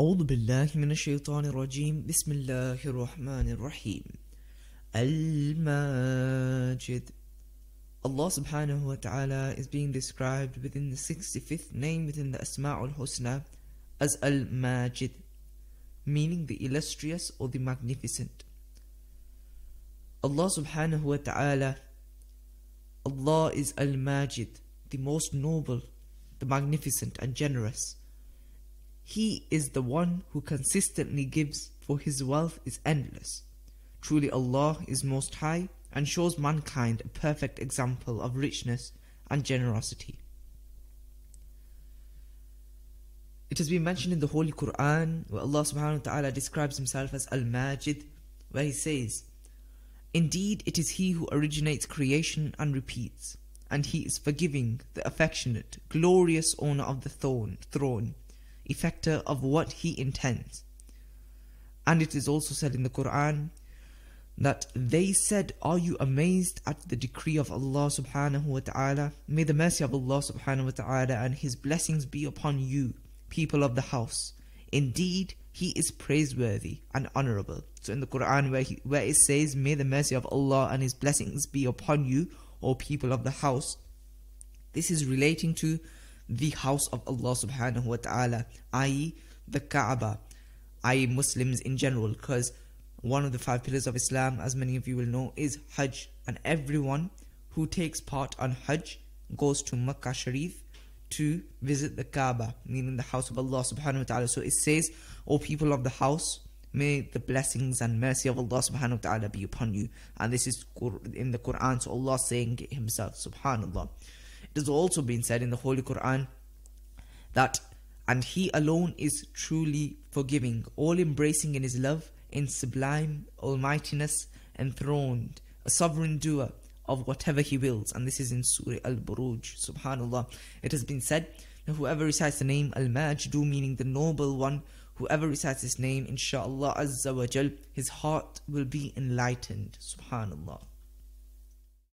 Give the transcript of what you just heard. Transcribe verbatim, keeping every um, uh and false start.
أعوذ بالله من الشيطان الرجيم بسم الله الرحمن الرحيم. Al-Maajid. Allah subhanahu wa ta'ala is being described within the sixty-fifth name within the Asma'ul Husna as Al-Maajid, meaning the illustrious or the magnificent. Allah subhanahu wa ta'ala, Allah is Al-Maajid, the most noble, the magnificent and generous. He is the one who consistently gives, for His wealth is endless. Truly Allah is most high and shows mankind a perfect example of richness and generosity. It has been mentioned in the Holy Quran where Allah subhanahu wa ta'ala describes Himself as Al-Maajid, where He says, "Indeed it is He who originates creation and repeats, and He is forgiving, the affectionate, glorious owner of the throne, throne effector of what He intends." And it is also said in the Quran that they said, "Are you amazed at the decree of Allah subhanahu wa ta'ala? May the mercy of Allah subhanahu wa ta'ala and His blessings be upon you, people of the house. Indeed, He is praiseworthy and honorable." So in the Quran where, he, where it says, "May the mercy of Allah and His blessings be upon you, O people of the house," this is relating to the house of Allah subhanahu wa ta'ala, that is the Kaaba, that is Muslims in general, because one of the five pillars of Islam, as many of you will know, is Hajj, and everyone who takes part on Hajj goes to Makkah Sharif to visit the Kaaba, meaning the house of Allah subhanahu wa ta'ala. So it says, "O people of the house, may the blessings and mercy of Allah subhanahu wa ta'ala be upon you." And this is in the Quran, so Allah saying it Himself, subhanallah. It has also been said in the Holy Quran that, "And He alone is truly forgiving, all embracing in His love, in sublime almightiness, enthroned, a sovereign doer of whatever He wills." And this is in Surah Al-Buruj, subhanallah. It has been said that whoever recites the name Al-Majid, meaning the noble one, whoever recites His name, inshaAllah Azza wa Jal, his heart will be enlightened, subhanallah.